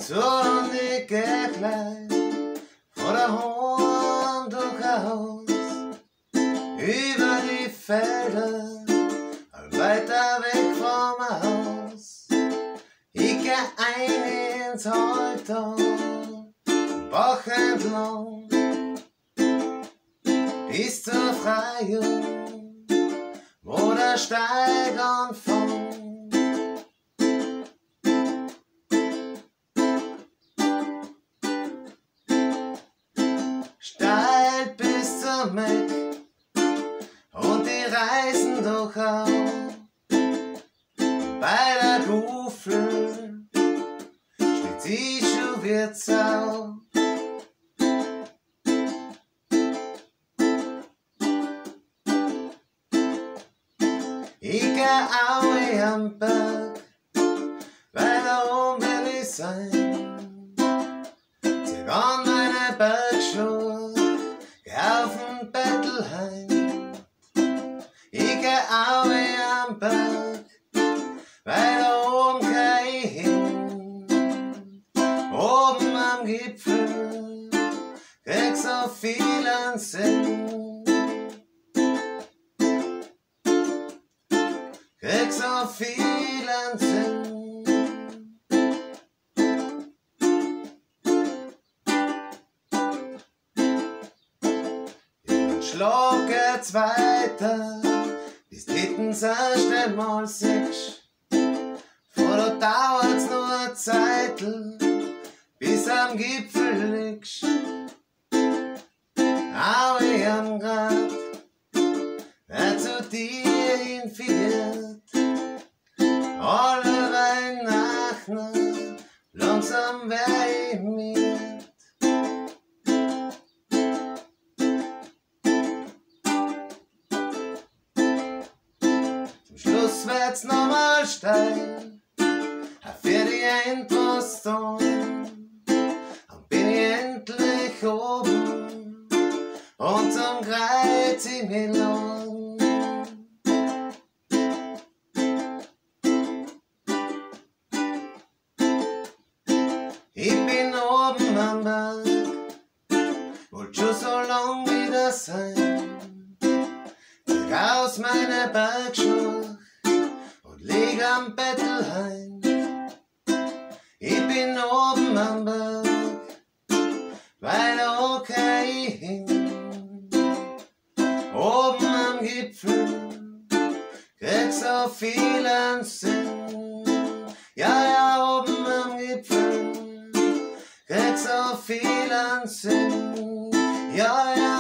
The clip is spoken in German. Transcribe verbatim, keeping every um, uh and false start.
zu und ich geh gleich von der Horn durchaus über die Felder, weiter weg vom Haus. Ich geh ein ins Halltal, Bach entlang, bis zur Freiung, wo der Steig anfängt. Steil bis zum Meck und die Reisen doch auch. Bei der Gufel steht sie schon Wirtsau. Ich geh auch am Berg, weil da oben will ich sein. Zieh an meine Bergschuhe, geh auf den Bettelheim. Ich geh auch am Berg, weil da oben geh ich hin. Oben am Gipfel krieg so viel an Sinn. Krieg so viel an Sinn. Im Schlag geht's weiter, bis drittens erst einmal sechs. Vor da dauert's nur eine Zeitl, bis am Gipfel liegst. Auch ich am Grad, wer zu dir hinführt, alle Weihnachten, langsam wär ich mit. Zum Schluss wird's nochmal steil, für die Endpostung, und bin ich endlich oben, und zum Kreuz ich mich lang. Ich bin oben am Berg, wollt schon so lang wieder sein. Zieh aus meine Bergschuhe und leg am Bettelheim. Ich bin oben am Berg, weil da geh ich hin. Oben am Gipfel krieg so viel an Sinn. Ja, ja, oben am Gipfel krieg so viel an Sinn. Ja, ja.